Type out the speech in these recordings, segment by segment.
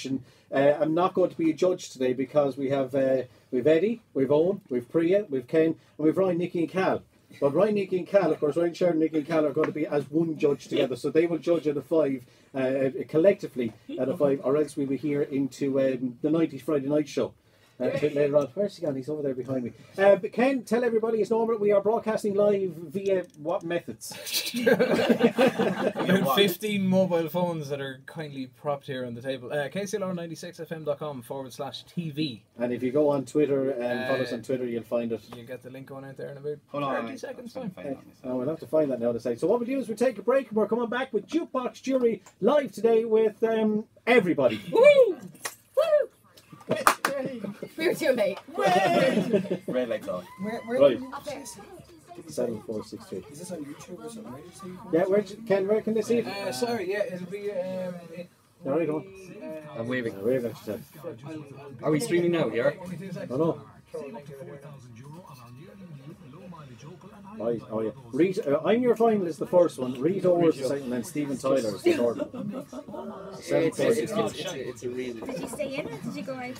question. I'm not going to be a judge today because we've Eddie, we've Owen, we've Priya, we've Ken, and we've Ryan, Nicky and Cal. But Ryan, Nicky and Cal, of course, Ryan, Sheridan, Nicky and Cal are going to be as one judge together. So they will judge at a 5, collectively at a 5, or else we'll be here into the 90s Friday night show. A bit later on. Where's he gone? He's over there behind me. But Ken, tell everybody as normal, we are broadcasting live via what methods? About 15 mobile phones that are kindly propped here on the table. KCLR96fm.com/TV. And if you go on Twitter and follow us on Twitter, you'll find it. You get the link going out there in about 30 seconds time. We'll have to find that now to say. So what we'll do is we'll take a break and we're coming back with Jukebox Jury live today with everybody. Woo! Woo! We were too late. Red lights on. Right. 7463. Is this on YouTube or something? Yeah, where can they see it? Sorry, yeah, it'll be... Alright, on. I'm waving. Are we streaming now, yeah? No. Right, oh yeah. I'm Your Vinyl is the first one. Rita Orr is the second, and then Stephen Tyler is the third one. It's a real... Did you stay in or did you go out?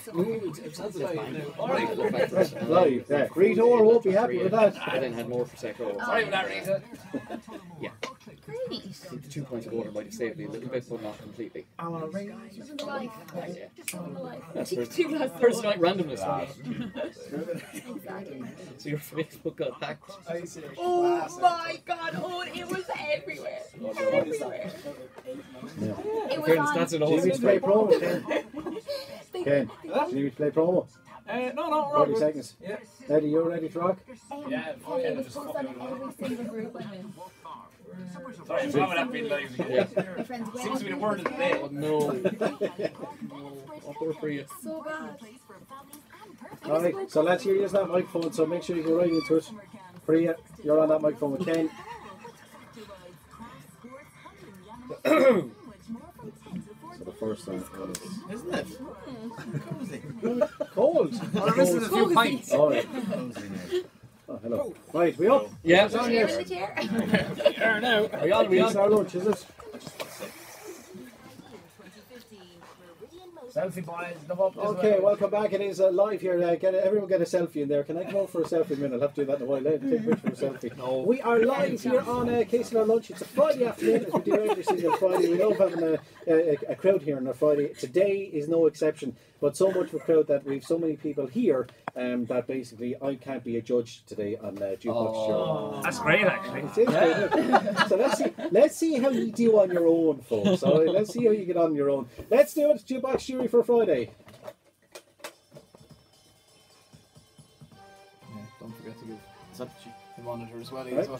Live, yeah. Rita Orr won't be happy with that. I then had more for Prosecco. Sorry for that, Rita. Yeah. Great. 2 pints of water might have saved me a little bit, but not completely. Living the life. Living the life. That's Two glasses of first water. night randomness. Exactly. So your Facebook got hacked. Oh my god, it was everywhere. Everywhere. Yeah. It was on. That's an Do you need to play promo, Ken? Do you need to play promo? No, 40 seconds. Yeah. Eddie, you ready to rock? Yeah, it was posted on every single group I'm in. Sorry, why would that be live again? My friend's wedding. Seems to be the word of the day. Oh, no. I'll pour for you. So bad. Alright, so let's hear you use that microphone, so make sure you go right into it. Priya, you're on that microphone with Ken. So the first song is... Isn't it? Cold! Oh, this is a few pints. Alright. Oh, hello. Right, we up? Yeah. Chair in the chair. Are we on our lunch, is it? Selfie boys, love up. Okay, welcome back. It is live here. Everyone get a selfie in there. Can I come over for a selfie in a minute? I'll have to do that in a while. Take a picture for a selfie. No. We are live here on KCLR Lunch. It's a Friday afternoon, as we do every single Friday. We love having a crowd here on a Friday. Today is no exception, but so much of a crowd that we've so many people here that basically I can't be a judge today on Jukebox Show. That's great, actually. It is great. So let's see how you do on your own, folks. All right, let's see how you get on your own. Let's do it. Jukebox Jury for Friday. Yeah, don't forget to give the monitor as well. Right. As well.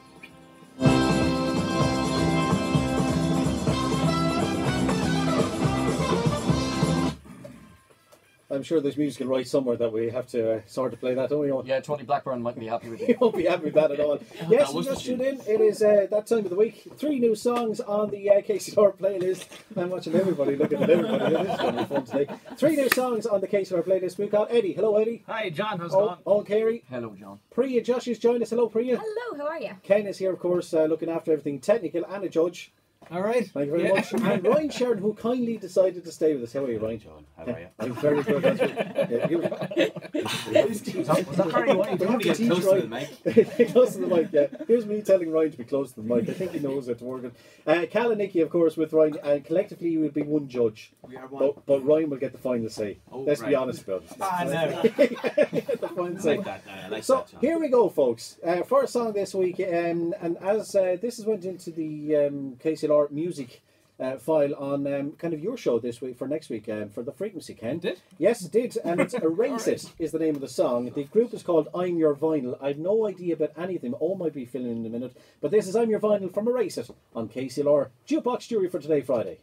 I'm sure there's musical right somewhere that we have to sort of play that, don't we? Yeah, Tony Blackburn might be happy with You it. won't be happy with that at all. Yes, you just tuned in. It is that time of the week. 3 new songs on the KCLR playlist. I'm watching everybody, looking at everybody. It is going to be fun today. 3 new songs on the KCLR playlist. We've got Eddie. Hello, Eddie. Hi, John. How's it going? All Carey. Hello, John. Priya, Josh has joined us. Hello, Priya. Hello, how are you? Ken is here, of course, looking after everything technical and a judge. All right. Thank you very much. And Ryan Sheridan, who kindly decided to stay with us. How are you, Ryan? John, how are you? I'm very good. That's right. Was that very wide? We have to teach close to the Ryan. mic. Close to the mic, yeah. Here's me telling Ryan to be close to the mic. I think he knows it's working. Cal and Nicky, of course, with Ryan. And collectively, you will be one judge. We are one. But Ryan will get the final say. Oh, Let's be right. honest about it. Ah, no. The final say. I like So that, John. here we go, folks. First song this week, and as this has went into the KCLR music file on kind of your show this week for next week for the frequency, Ken. Did? Yes, it did, and it's Erase It is the name of the song. The group is called I'm Your Vinyl. I've no idea about anything. All might be filling in a minute, but this is I'm Your Vinyl from Erase It on KCLR Jukebox Jury for today, Friday.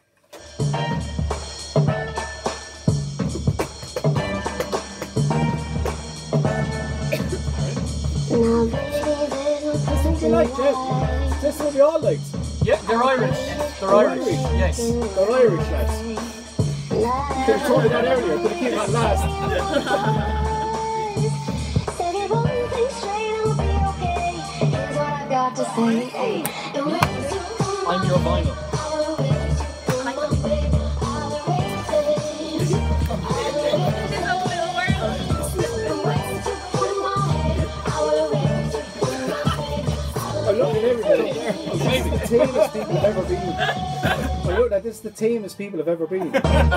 Something you like, Jeff? This is what we all liked. Yeah, they're Irish. They're Irish. Yes. They're Irish, lads. Could have told me that earlier, but it came out last. I'm Your Vinyl. Maybe. The tamest people have ever been. I wrote that this is the tamest people have ever been.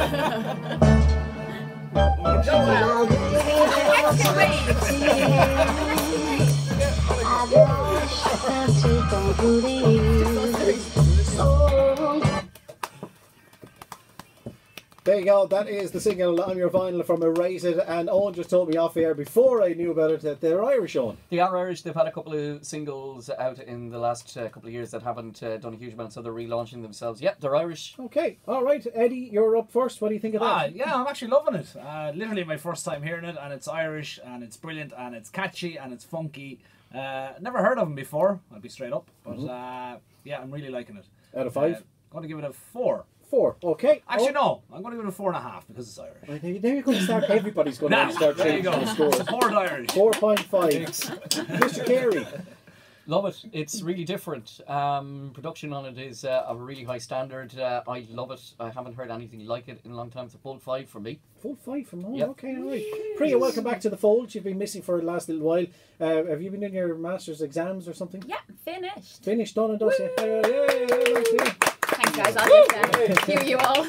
There you go, that is the single on your vinyl from Erased, and Owen just told me off air before I knew about it that they're Irish, Owen. They are Irish. They've had a couple of singles out in the last couple of years that haven't done a huge amount, so they're relaunching themselves. Yep, they're Irish. Okay, alright, Eddie, you're up first. What do you think of that? Yeah, I'm actually loving it. Literally my first time hearing it, and it's Irish, and it's brilliant, and it's catchy, and it's funky. Never heard of them before, I'll be straight up, but yeah, I'm really liking it. Out of 5? I'm going to give it a 4. 4, okay. Actually, no, I'm going to give it a 4.5 because it's Irish. Now you're going to start, everybody's going to start there you changing go. the scores. Support Irish. 4.5. Mr. Carey. Love it. It's really different. Production on it is of a really high standard. I love it. I haven't heard anything like it in a long time. It's a full 5 from me. Full 5 from home. Yep. Okay, all right. Priya, welcome back to the fold. You've been missing for the last little while. Have you been in your master's exams or something? Yeah, finished. Finished, done and dusted. Yay. Thanks, guys. I'll just cue you all.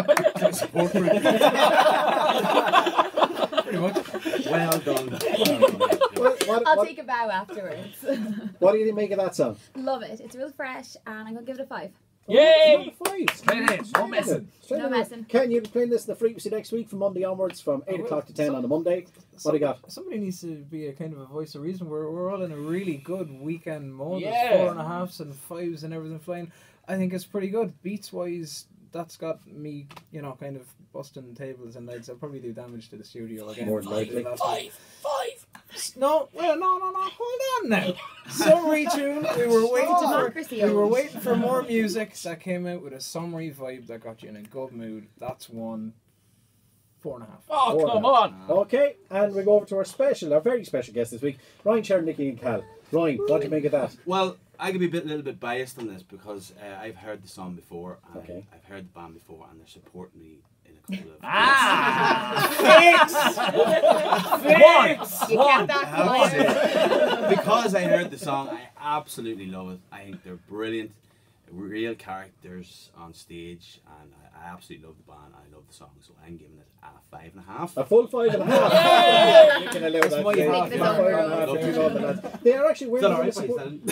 Pretty much. Well done. I'll take a bow afterwards. What do you make of that song? Love it. It's real fresh, and I'm going to give it a 5. Yay! Oh, 5. Straight in, no messing. No messing. Ken, you'll be playing this in the frequency next week from Monday onwards from 8 o'clock to 10 on a Monday. What do you got? Somebody needs to be a kind of a voice of reason. We're all in a really good weekend mode. Yeah. There's 4.5s and 5s and everything flying. I think it's pretty good. Beats wise, that's got me, you know, kind of busting tables and legs. I'll probably do damage to the studio again. More than likely. No, well, no. Hold on now. Summary tune. We were waiting for more music that came out with a summary vibe that got you in a good mood. That's 1. 4.5. Oh, come on. Okay, and we go over to our very special guest this week, Ryan, Sheridan, Nicky and Cal. Ryan, what do you make of that? Well, I could be a little bit biased on this because I've heard the song before, and Okay. I've heard the band before, and they're supporting me in a couple of You kept that quiet. because I heard the song, I absolutely love it. I think they're brilliant, real characters on stage, and I absolutely love the band. I love the song, so I'm giving it a 5.5. A full 5.5. You can allow that. my Yeah, half, yeah. 5.5, you're all the lads. They are actually, where are they going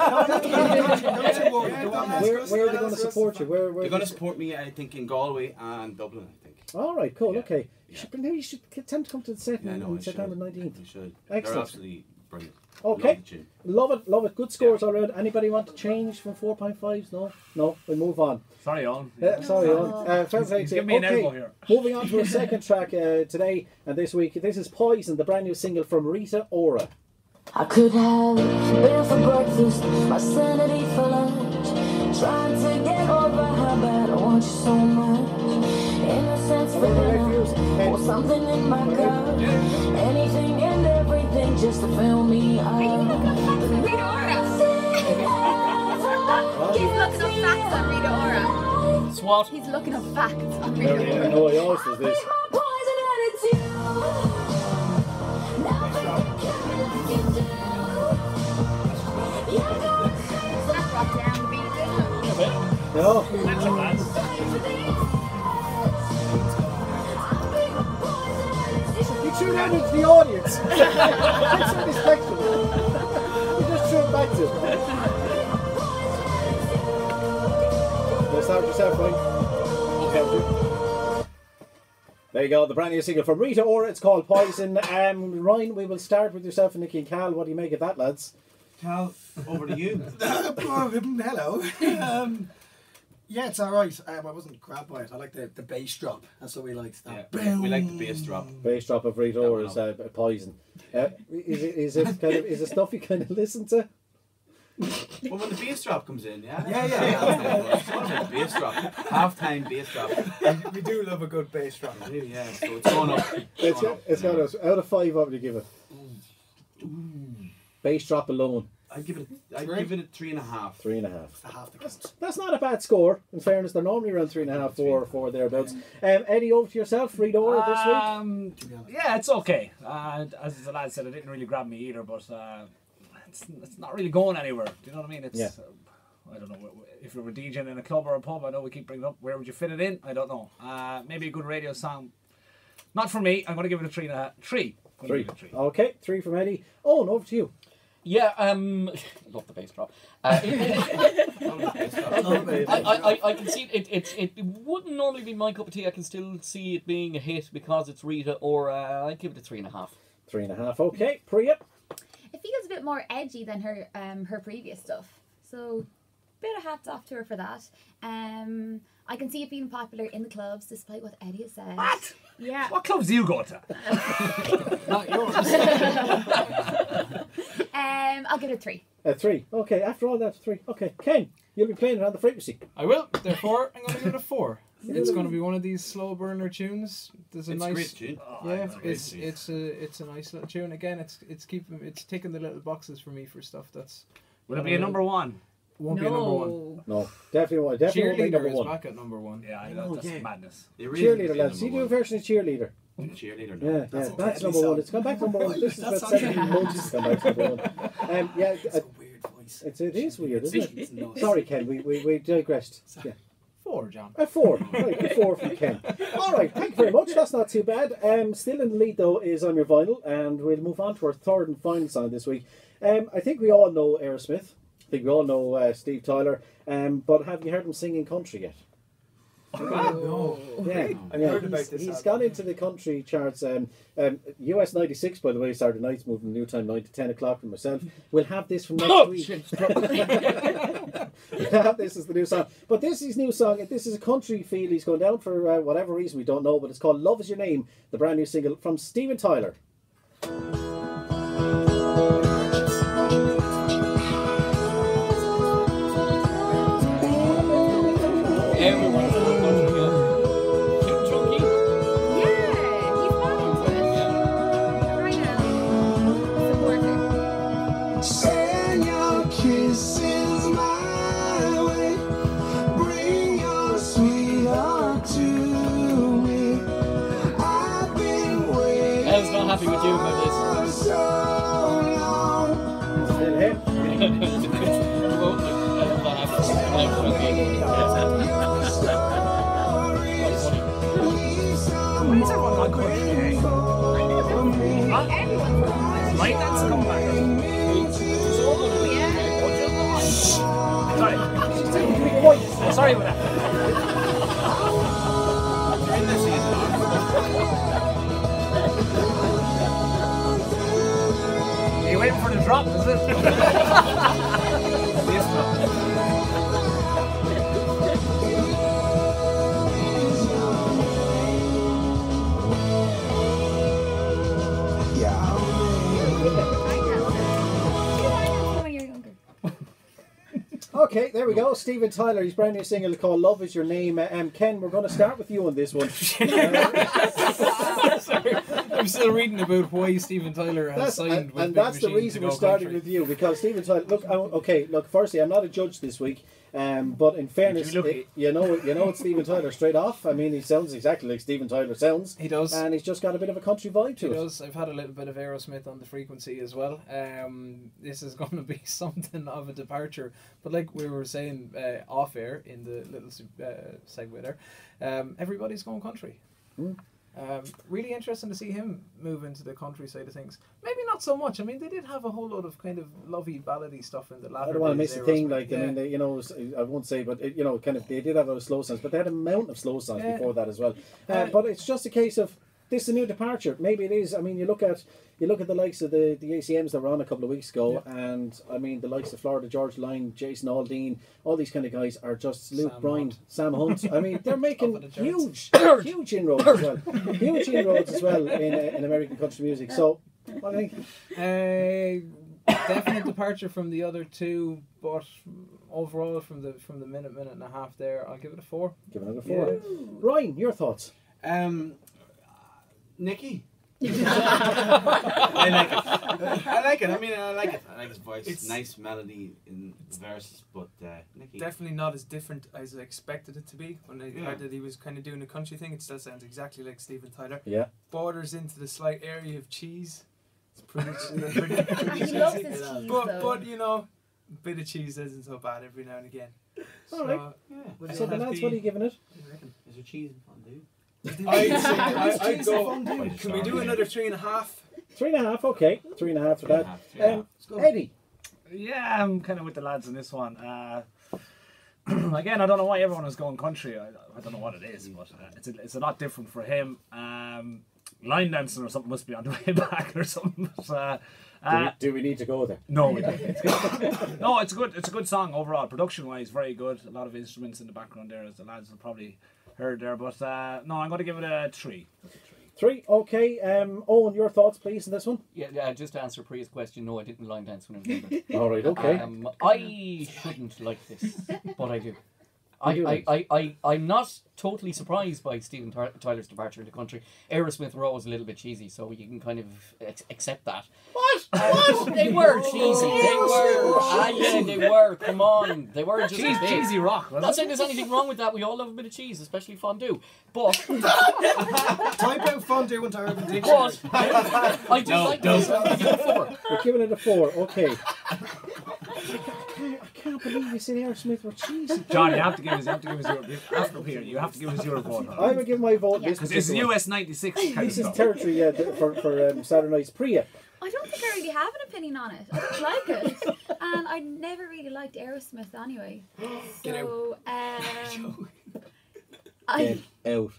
to support you? Where They're going to support me, I think, in Galway and Dublin, I think. All right, cool, Yeah. okay. Yeah. You should attempt to come to the set Yeah, I know, on I should. September 19th. You should. Excellent. They're absolutely brilliant. Okay. Love the tune. Love it. Good scores all around. Anybody want to change from 4.5s? No, we'll move on. Sorry, Owen. Sorry, Owen. Give me an elbow here. Moving on to our second track today and this week. This is Poison, the brand new single from Rita Ora. I could have been for breakfast, my sanity for lunch. Trying to get over how bad I want you so much. Innocence for dinner, or something in my cup. Anything and everything just to fill me up. Rita Ora. He's looking up facts on Rita Ora. SWAT. He's looking up facts on I Rita Ora. know he always does this. That brought down the beat, didn't it? No. You threw that into the audience. That's so disrespectful. You just threw it back to him. Let's start with yourself, Ryan. There you go, the brand new single from Rita Ora. It's called Poison. Ryan, we will start with yourself and Nicky and Cal. What do you make of that, lads? Cal, over to you. Hello. Yeah, it's alright. I wasn't grabbed by it. I like the bass drop. That's what we liked. That. Yeah, we like the bass drop. Bass drop of Rita Ora's Poison. Is it stuff you kind of listen to? Well, when the bass drop comes in, yeah? Yeah. It's the bass drop. Half-time bass drop. We do love a good bass drop. Yeah, so it's going up. It's got us. Out of 5, what would you give it? Bass drop alone. I'd give it a 3.5. 3.5. Half the cost. That's not a bad score. In fairness, they're normally around 3.5, 4 thereabouts. Eddie, over to yourself. Rita Ora this week. Yeah, it's okay. As the lad said, it didn't really grab me either, but it's not really going anywhere. Do you know what I mean? It's Yeah. I don't know if you were DJing in a club or a pub. I know we keep bringing it up. Where would you fit it in? I don't know. Maybe a good radio song. Not for me. I'm going to give it a 3.5. 3. Okay, 3 from Eddie. Oh, and over to you. Yeah, love the bass drop. I can see it wouldn't normally be my cup of tea. I can still see it being a hit because it's Rita, or I'd give it a 3.5. 3.5. Okay, Priya. It feels a bit more edgy than her her previous stuff. So, bit of hats off to her for that. I can see it being popular in the clubs, despite what Eddie has said. What? Yeah. What clubs do you go to? Not yours. I'll give it a 3. 3. Okay, after all that, 3. Okay, Ken, you'll be playing it on the frequency. I will. Therefore, I'm going to give it a 4. It's going to be one of these slow burner tunes. There's a It's nice, a great tune. yeah. It's a nice little tune. Again, it's ticking the little boxes for me for stuff that's. Will it be a number 1? Won't be a number 1. No, definitely won't be Cheerleader number is 1. back at number 1. Yeah, I know, that's madness. Cheerleader, lads. You do a version of Cheerleader. Cheerleader. Yeah, that's number 1. It's come back to number 1. This is about 17 months it's come back to number 1. Yeah, It's a weird voice. it is weird, isn't it? It's Sorry, Ken, we digressed. Yeah. 4, John. A 4. Right, a 4 from Ken. All right, thank you very much. That's not too bad. Still in the lead, though, is On Your Vinyl, and we'll move on to our third and final song this week. I think we all know Aerosmith. I think we all know Steve Tyler. But have you heard him singing country yet? No. Yeah, I've heard about this He's album. gone into the country charts. US 96, by the way, Saturday night's moving new time 9 to 10 o'clock for myself. We'll have this from next week. We'll have this as the new song. But this is his new song. This is a country feel. He's going down for whatever reason we don't know, but it's called Love Is Your Name, the brand new single from Steven Tyler. Everyone is going to Kim Chunky. Yeah, he's not into it. Right now, support her. Send your kisses my way. Bring your sweetheart to me. I've been waiting. Elle's not happy with you about this. For so long. Still him. Well, Elle's not happy. Why is everyone gone country? Right, that's come back. Sorry. Sorry about that. You're in this season. Are you waiting for the drop, is it? This drop. When you're younger. Okay, there we go. Steven Tyler, his brand new single called Love Is Your Name. Ken, we're going to start with you on this one. Sorry, I'm still reading about why Steven Tyler has signed with and Big that's the Machine reason to we're go starting country. with you, because Steven Tyler. Look. Firstly, I'm not a judge this week, but in fairness, you know it's Steven Tyler straight off. I mean, he sounds exactly like Steven Tyler sounds. He does. And he's just got a bit of a country vibe to He it. does. I've had a little bit of Aerosmith on the frequency as well. This is going to be something of a departure. But like we were saying off air in the little segue there, everybody's going country. Really interesting to see him move into the country side of things. Maybe not so much. I mean, they did have a whole lot of kind of lovey ballady stuff in the latter. I don't want to miss days, the thing. Aerosmith. Like, I mean, they, I won't say, but kind of, they did have those slow songs, but they had a mountain of slow songs before that as well. But it's just a case of this is a new departure. Maybe it is. I mean, you look at the likes of the ACMs that were on a couple of weeks ago, and I mean the likes of Florida George Line, Jason Aldean, all these kind of guys are just Luke Bryan, Sam Hunt. I mean, they're making huge inroads as well. Huge inroads as well in American country music. So, what do you think? Definite departure from the other two, but overall from the minute and a half there, I'll give it a 4. Give it a 4. Yeah. Ryan, your thoughts? Nicky. I like it. I mean, I like it. I like his voice. It's nice melody in the verses, but Nicky. Definitely not as different as I expected it to be. When I heard that he was kind of doing a country thing, it still sounds exactly like Steven Tyler. Yeah. Borders into the slight area of cheese. It's pretty He loves his cheese, though. But bit of cheese isn't so bad every now and again. All right. Yeah. So the lads, what are you giving it? Is there cheese in fondue? I'd go. Fondue. Can we do another 3.5? 3.5, okay. 3.5 for that. 3.5. Eddie. Yeah, I'm kind of with the lads on this one. Again, I don't know why everyone is going country. I don't know what it is, but it's a lot different for him. Line dancing or something must be on the way back or something. But, do we need to go there? No, we don't. No, it's a good song overall. Production-wise, very good. A lot of instruments in the background there, as the lads have probably heard there. But no, I'm going to give it a 3. 3, okay. Owen, your thoughts, please, on this one? Yeah, just to answer Priya's question, no, I didn't line dance when I was younger. All right, okay. I shouldn't like this, but I do. I'm not totally surprised by Steven Tyler's departure in the country. Aerosmith were always a little bit cheesy, so you can kind of accept that. What? They were cheesy. They were. Yeah, they were. Come on. They were just cheesy rock. I'm not saying there's anything wrong with that. We all love a bit of cheese, especially fondue. But type out fondue into Urban Dictionary. But I do like this. I'm giving it a 4. We're giving it a 4, okay. I can't believe you said Aerosmith were cheesy. John, you have to give us your vote. I will give my vote this because it's US 96. This is territory for Saturday night's Priya. I don't think I really have an opinion on it. I don't like it, and I never really liked Aerosmith anyway. So Get out.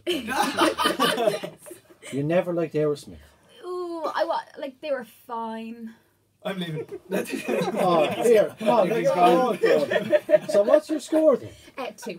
You never liked Aerosmith. Ooh, like they were fine. I'm leaving. Oh, here. Come on, so what's your score then? 2.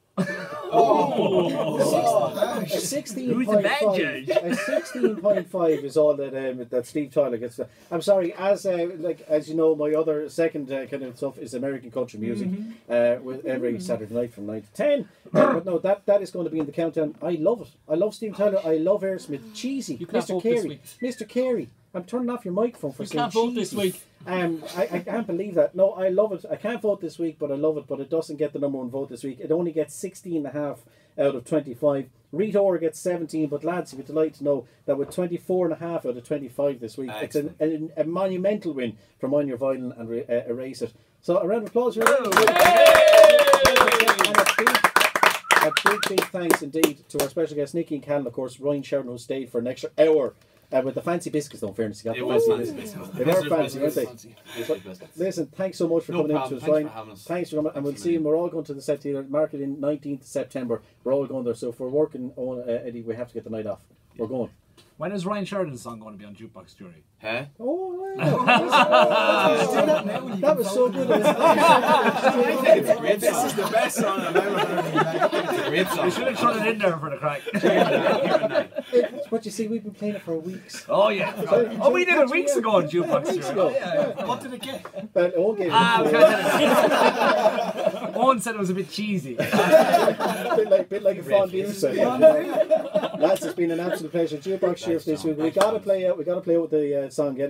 A 16.5. A 16.5 is all that Steve Tyler gets. I'm sorry, as you know, my other second kind of stuff is American country music, with every Saturday night from 9 to 10. But no, that is going to be in the countdown. I love it. I love Steve Tyler. I love Aerosmith. Cheesy. Mr. Carey. Mr. Carey. I'm turning off your microphone for saying cheesy. You can't vote this week. I can't believe that. No, I love it. I can't vote this week, but I love it. But it doesn't get the #1 vote this week. It only gets 16.5 out of 25. Rita Ora gets 17, but lads, you'd be delighted to know that with 24.5 out of 25 this week, excellent. It's a monumental win from On Your Violin and Erase It. So a round of applause. And a big thanks indeed to our special guest Nicky and Cal, of course, Ryan Sheridan, who stayed for an extra hour. With the fancy biscuits, though, in fairness. You got the fancy biscuits. They were fancy, weren't they? Listen, thanks so much for coming in to us, Ryan. Thanks for coming, and we'll see you. We're all going to the Set Theatre Market in 19th of September. We're all going there, so if we're working on Eddie, we have to get the night off. We're going. When is Ryan Sheridan's song going to be on Jukebox Jury? Huh? Oh, that was so good. This is the best song I've ever heard. It's a great song. You should have shut it in there for the crack. But you see, we've been playing it for weeks. Oh, yeah. Oh, we did it weeks ago on Jukebox Jury. What did it get? Well, Owen gave it Owen said it was a bit cheesy. a bit like a fondue set. Lads, it's been an absolute pleasure. Jukebox Sheriff this week. We got to play out with the song.